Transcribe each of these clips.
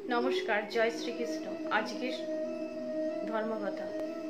নমস্কার। জয় শ্রীকৃষ্ণ। আজকের ধর্মকথা।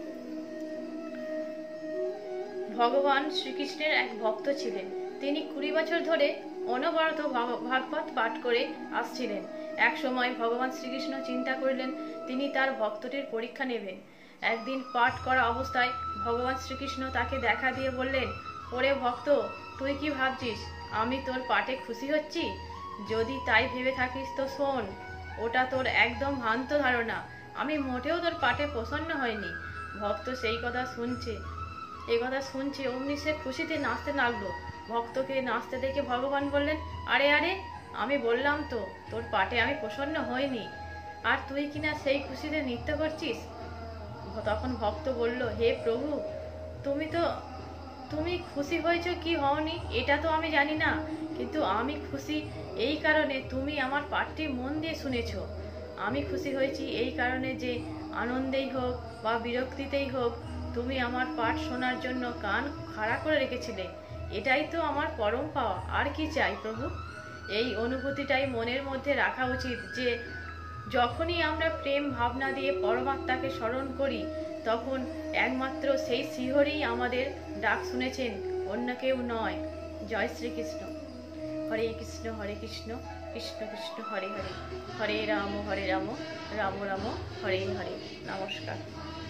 ভগবান শ্রীকৃষ্ণের এক ভক্ত ছিলেন। তিনি 20 বছর ধরে অনবরত ভাগবত পাঠ করে আসছিলেন। এক সময় ভগবান শ্রীকৃষ্ণ চিন্তা করলেন তিনি তার ভক্তটির পরীক্ষা নেবেন। একদিন পাঠ করা অবস্থায় ভগবান শ্রীকৃষ্ণ তাকে দেখা দিয়ে বললেন, ওরে ভক্ত, তুই কি ভাবছিস আমি তোর পাঠে খুশি হচ্ছি? যদি তাই ভেবে থাকিস তো শোন, ওটা তোর একদম ভ্রান্ত ধারণা। আমি মোটেও তোর পাঠে প্রসন্ন হয়নি। ভক্ত সেই কথা শুনছে অমনি সে খুশিতে নাচতে লাগলো। ভক্তকে নাচতে দেখে ভগবান বললেন, আরে আরে, আমি বললাম তো তোর পাঠে আমি প্রসন্ন হইনি, আর তুই কিনা সেই খুশিতে নৃত্য করছিস। তখন ভক্ত বলল, হে প্রভু, তুমি খুশি হয়েছ কি হওনি এটা তো আমি জানি না, কিন্তু আমি খুশি এই কারণে তুমি আমার পাঠটি মন দিয়ে শুনেছ। আমি খুশি হয়েছি এই কারণে যে আনন্দেই হোক বা বিরক্তিতেই হোক তুমি আমার পাঠ শোনার জন্য কান খাড়া করে রেখেছিলে। এটাই তো আমার পরম পাওয়া। আর কি চাই প্রভু? এই অনুভূতিটাই মনের মধ্যে রাখা উচিত যে যখনই আমরা প্রেম ভাবনা দিয়ে পরমাত্মাকে স্মরণ করি তখন একমাত্র সেই শ্রীহরিই আমাদের ডাক শুনেছেন, অন্য কেউ নয়। জয় শ্রীকৃষ্ণ। হরে কৃষ্ণ কৃষ্ণ কৃষ্ণ হরে হরে, হরে রাম রাম রাম হরে হরে। নমস্কার।